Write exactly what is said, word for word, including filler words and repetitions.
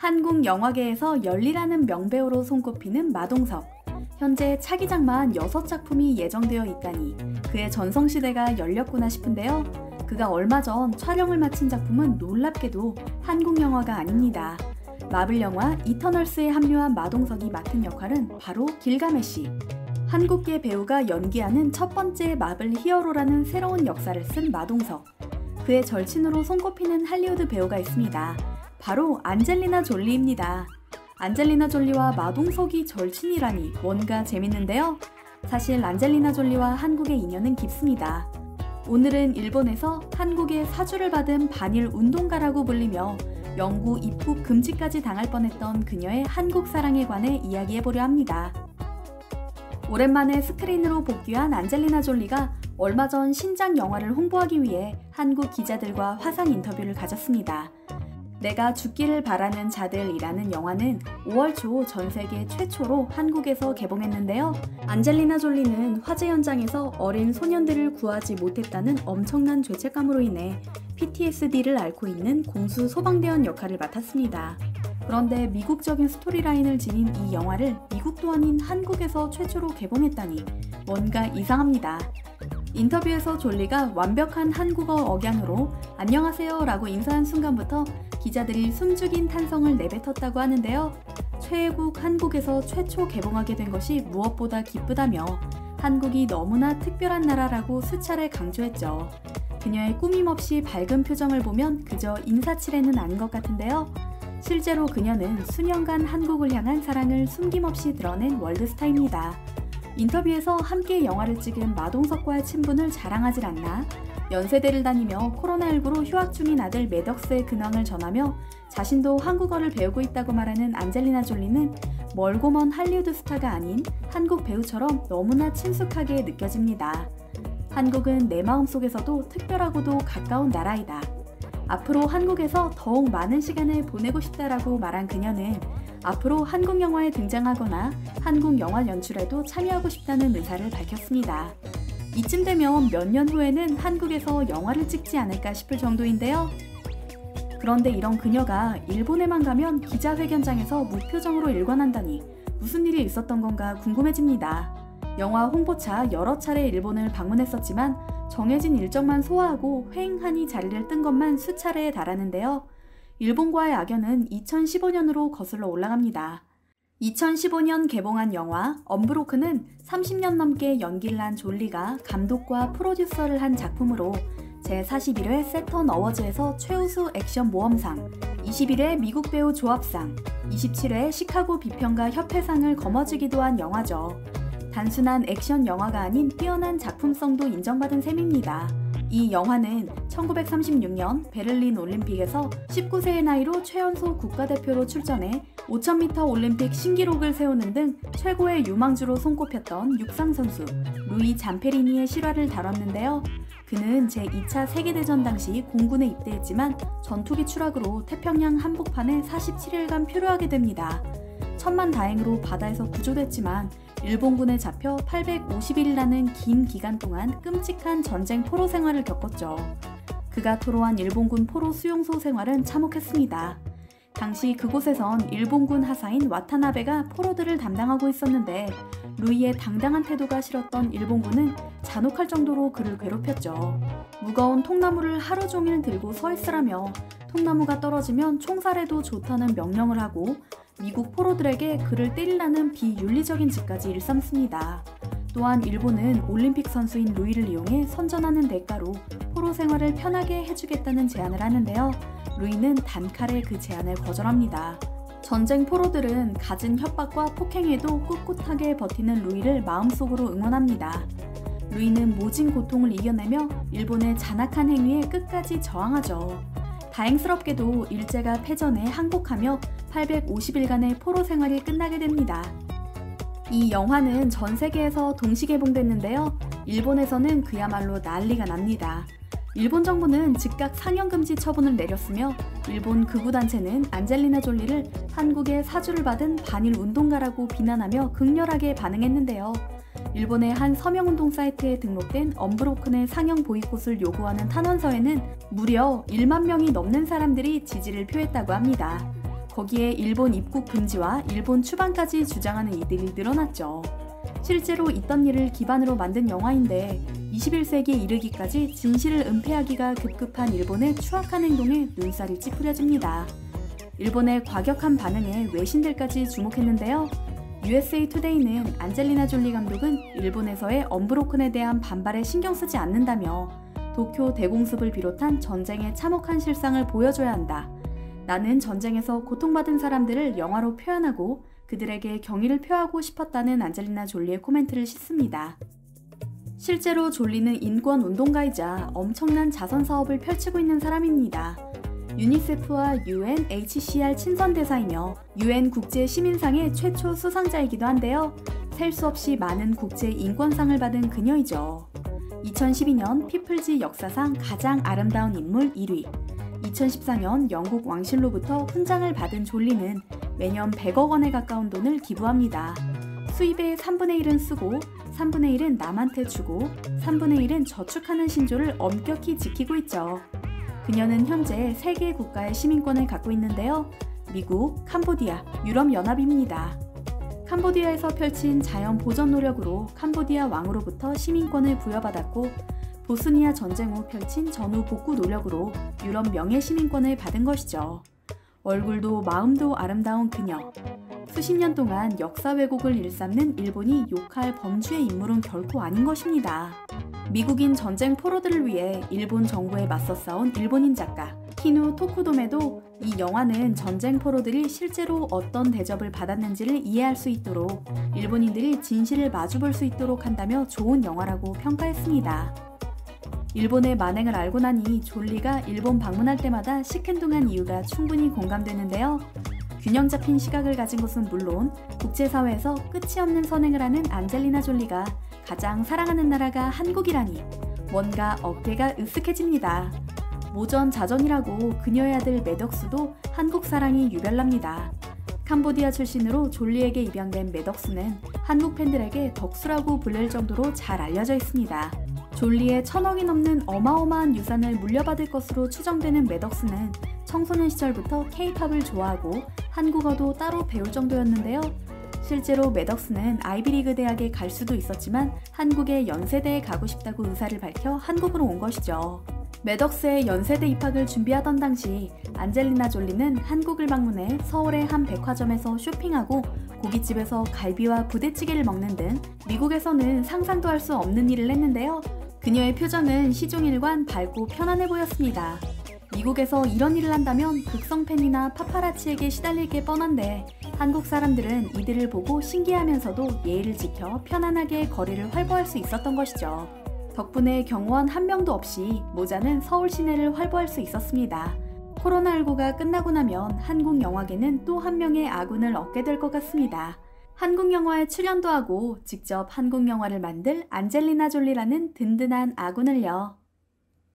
한국 영화계에서 열리라는 명배우로 손꼽히는 마동석. 현재 차기작만 여섯 작품이 예정되어 있다니 그의 전성시대가 열렸구나 싶은데요. 그가 얼마 전 촬영을 마친 작품은 놀랍게도 한국 영화가 아닙니다. 마블 영화 이터널스에 합류한 마동석이 맡은 역할은 바로 길가메시. 한국계 배우가 연기하는 첫 번째 마블 히어로라는 새로운 역사를 쓴 마동석. 그의 절친으로 손꼽히는 할리우드 배우가 있습니다. 바로 안젤리나 졸리입니다. 안젤리나 졸리와 마동석이 절친이라니 뭔가 재밌는데요. 사실 안젤리나 졸리와 한국의 인연은 깊습니다. 오늘은 일본에서 한국의 사주를 받은 반일 운동가라고 불리며 영구 입국 금지까지 당할 뻔했던 그녀의 한국 사랑에 관해 이야기해보려 합니다. 오랜만에 스크린으로 복귀한 안젤리나 졸리가 얼마 전 신작 영화를 홍보하기 위해 한국 기자들과 화상 인터뷰를 가졌습니다. 내가 죽기를 바라는 자들이라는 영화는 오월 초 전세계 최초로 한국에서 개봉했는데요. 안젤리나 졸리는 화재 현장에서 어린 소년들을 구하지 못했다는 엄청난 죄책감으로 인해 피티에스디를 앓고 있는 공수 소방대원 역할을 맡았습니다. 그런데 미국적인 스토리라인을 지닌 이 영화를 미국도 아닌 한국에서 최초로 개봉했다니 뭔가 이상합니다. 인터뷰에서 졸리가 완벽한 한국어 억양으로 안녕하세요 라고 인사한 순간부터 기자들이 숨죽인 탄성을 내뱉었다고 하는데요. 최애국 한국에서 최초 개봉하게 된 것이 무엇보다 기쁘다며 한국이 너무나 특별한 나라라고 수차례 강조했죠. 그녀의 꾸밈없이 밝은 표정을 보면 그저 인사치레는 아닌 것 같은데요. 실제로 그녀는 수년간 한국을 향한 사랑을 숨김없이 드러낸 월드스타입니다. 인터뷰에서 함께 영화를 찍은 마동석과의 친분을 자랑하질 않나, 연세대를 다니며 코로나십구로 휴학 중인 아들 매덕스의 근황을 전하며 자신도 한국어를 배우고 있다고 말하는 안젤리나 졸리는 멀고 먼 할리우드 스타가 아닌 한국 배우처럼 너무나 친숙하게 느껴집니다. 한국은 내 마음속에서도 특별하고도 가까운 나라이다. 앞으로 한국에서 더욱 많은 시간을 보내고 싶다라고 말한 그녀는 앞으로 한국 영화에 등장하거나 한국 영화 연출에도 참여하고 싶다는 의사를 밝혔습니다. 이쯤 되면 몇 년 후에는 한국에서 영화를 찍지 않을까 싶을 정도인데요. 그런데 이런 그녀가 일본에만 가면 기자회견장에서 무표정으로 일관한다니 무슨 일이 있었던 건가 궁금해집니다. 영화 홍보차 여러 차례 일본을 방문했었지만 정해진 일정만 소화하고 휑하니 자리를 뜬 것만 수차례에 달하는데요. 일본과의 악연은 이천십오 년으로 거슬러 올라갑니다. 이천십오 년 개봉한 영화 언브로큰은 삼십 년 넘게 연기를 한 졸리가 감독과 프로듀서를 한 작품으로 제사십일 회 세턴 어워즈에서 최우수 액션 모험상, 이십일 회 미국 배우 조합상, 이십칠 회 시카고 비평가 협회상을 거머쥐기도 한 영화죠. 단순한 액션 영화가 아닌 뛰어난 작품성도 인정받은 셈입니다. 이 영화는 천구백삼십육 년 베를린 올림픽에서 십구 세의 나이로 최연소 국가대표로 출전해 오천 미터 올림픽 신기록을 세우는 등 최고의 유망주로 손꼽혔던 육상선수 루이 잠페리니의 실화를 다뤘는데요. 그는 제이 차 세계대전 당시 공군에 입대했지만 전투기 추락으로 태평양 한복판에 사십칠 일간 표류하게 됩니다. 천만다행으로 바다에서 구조됐지만 일본군에 잡혀 팔백오십 일이라는 긴 기간 동안 끔찍한 전쟁 포로 생활을 겪었죠. 그가 토로한 일본군 포로 수용소 생활은 참혹했습니다. 당시 그곳에선 일본군 하사인 와타나베가 포로들을 담당하고 있었는데 루이의 당당한 태도가 싫었던 일본군은 잔혹할 정도로 그를 괴롭혔죠. 무거운 통나무를 하루 종일 들고 서 있으라며 통나무가 떨어지면 총살해도 좋다는 명령을 하고 미국 포로들에게 그를 때리라는 비윤리적인 짓까지 일삼습니다. 또한 일본은 올림픽 선수인 루이를 이용해 선전하는 대가로 포로 생활을 편하게 해주겠다는 제안을 하는데요. 루이는 단칼에 그 제안을 거절합니다. 전쟁 포로들은 갖은 협박과 폭행에도 꿋꿋하게 버티는 루이를 마음속으로 응원합니다. 루이는 모진 고통을 이겨내며 일본의 잔악한 행위에 끝까지 저항하죠. 다행스럽게도 일제가 패전에 항복하며 팔백오십 일간의 포로 생활이 끝나게 됩니다. 이 영화는 전 세계에서 동시 개봉됐는데요. 일본에서는 그야말로 난리가 납니다. 일본 정부는 즉각 상영금지 처분을 내렸으며 일본 극우단체는 안젤리나 졸리를 한국의 사주를 받은 반일 운동가라고 비난하며 극렬하게 반응했는데요. 일본의 한 서명운동 사이트에 등록된 언브로큰의 상영 보이콧을 요구하는 탄원서에는 무려 일만 명이 넘는 사람들이 지지를 표했다고 합니다. 거기에 일본 입국 금지와 일본 추방까지 주장하는 이들이 늘어났죠. 실제로 있던 일을 기반으로 만든 영화인데 이십일 세기에 이르기까지 진실을 은폐하기가 급급한 일본의 추악한 행동에 눈살이 찌푸려집니다. 일본의 과격한 반응에 외신들까지 주목했는데요. 유에스에이 투데이는 안젤리나 졸리 감독은 일본에서의 언브로큰에 대한 반발에 신경 쓰지 않는다며 도쿄 대공습을 비롯한 전쟁의 참혹한 실상을 보여줘야 한다. 나는 전쟁에서 고통받은 사람들을 영화로 표현하고 그들에게 경의를 표하고 싶었다는 안젤리나 졸리의 코멘트를 싣습니다. 실제로 졸리는 인권운동가이자 엄청난 자선 사업을 펼치고 있는 사람입니다. 유니세프와 유엔에이치씨알 친선대사이며 유엔 국제시민상의 최초 수상자이기도 한데요. 셀 수 없이 많은 국제인권상을 받은 그녀이죠. 이천십이 년 피플지 역사상 가장 아름다운 인물 일 위, 이천십사 년 영국 왕실로부터 훈장을 받은 졸리는 매년 백억 원에 가까운 돈을 기부합니다. 수입의 삼분의 일은 쓰고 삼분의 일은 남한테 주고 삼분의 일은 저축하는 신조를 엄격히 지키고 있죠. 그녀는 현재 세 개 국가의 시민권을 갖고 있는데요. 미국, 캄보디아, 유럽연합입니다. 캄보디아에서 펼친 자연 보전 노력으로 캄보디아 왕으로부터 시민권을 부여받았고 보스니아 전쟁 후 펼친 전후 복구 노력으로 유럽 명예 시민권을 받은 것이죠. 얼굴도 마음도 아름다운 그녀. 수십 년 동안 역사 왜곡을 일삼는 일본이 욕할 범주의 인물은 결코 아닌 것입니다. 미국인 전쟁 포로들을 위해 일본 정부에 맞서 싸운 일본인 작가 키누 토쿠도메도 이 영화는 전쟁 포로들이 실제로 어떤 대접을 받았는지를 이해할 수 있도록 일본인들이 진실을 마주볼 수 있도록 한다며 좋은 영화라고 평가했습니다. 일본의 만행을 알고 나니 졸리가 일본 방문할 때마다 시큰둥한 이유가 충분히 공감되는데요. 균형 잡힌 시각을 가진 것은 물론 국제사회에서 끝이 없는 선행을 하는 안젤리나 졸리가 가장 사랑하는 나라가 한국이라니 뭔가 어깨가 으쓱해집니다. 모전자전이라고 그녀의 아들 매덕수도 한국 사랑이 유별납니다. 캄보디아 출신으로 졸리에게 입양된 매덕수는 한국 팬들에게 덕수라고 불릴 정도로 잘 알려져 있습니다. 졸리의 천억이 넘는 어마어마한 유산을 물려받을 것으로 추정되는 매덕수는 청소년 시절부터 케이팝을 좋아하고 한국어도 따로 배울 정도였는데요. 실제로 매덕스는 아이비리그 대학에 갈 수도 있었지만 한국의 연세대에 가고 싶다고 의사를 밝혀 한국으로 온 것이죠. 매덕스의 연세대 입학을 준비하던 당시 안젤리나 졸리는 한국을 방문해 서울의 한 백화점에서 쇼핑하고 고깃집에서 갈비와 부대찌개를 먹는 등 미국에서는 상상도 할 수 없는 일을 했는데요. 그녀의 표정은 시종일관 밝고 편안해 보였습니다. 미국에서 이런 일을 한다면 극성 팬이나 파파라치에게 시달릴 게 뻔한데 한국 사람들은 이들을 보고 신기하면서도 예의를 지켜 편안하게 거리를 활보할 수 있었던 것이죠. 덕분에 경호원 한 명도 없이 모자는 서울 시내를 활보할 수 있었습니다. 코로나십구가 끝나고 나면 한국 영화계는 또 한 명의 아군을 얻게 될 것 같습니다. 한국 영화에 출연도 하고 직접 한국 영화를 만들 안젤리나 졸리라는 든든한 아군을요.